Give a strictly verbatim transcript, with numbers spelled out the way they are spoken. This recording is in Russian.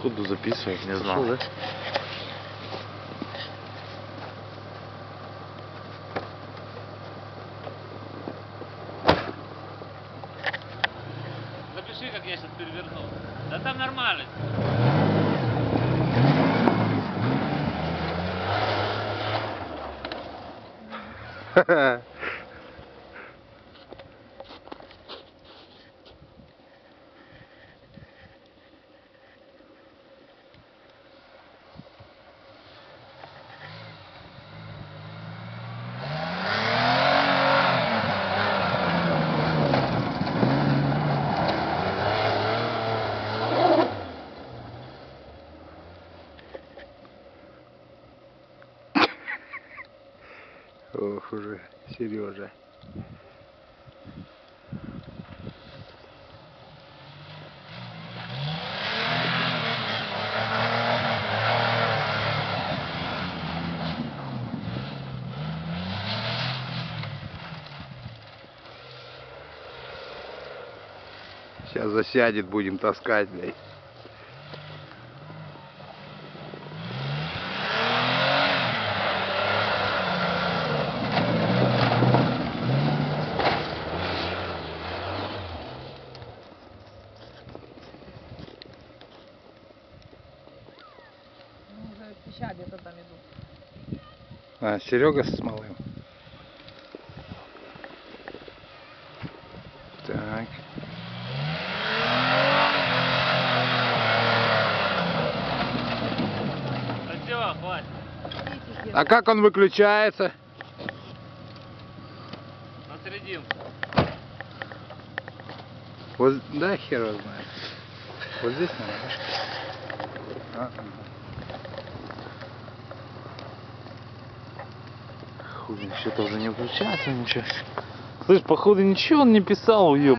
походу записывает, не знаю. Пошел, да? Запиши, как я сейчас переверну. Да там нормально. Ха-ха. Ох уже, Сережа. Сейчас засядет, будем таскать, блядь. Уже где-то там идут. А, Серега с малым. Так. Все, хватит. А как он выключается? На серединку. Вот, да, хер его знает. Вот здесь, наверное. А, Хуй, что-то уже не включается ничего. Слышь, походу ничего он не писал, уеб.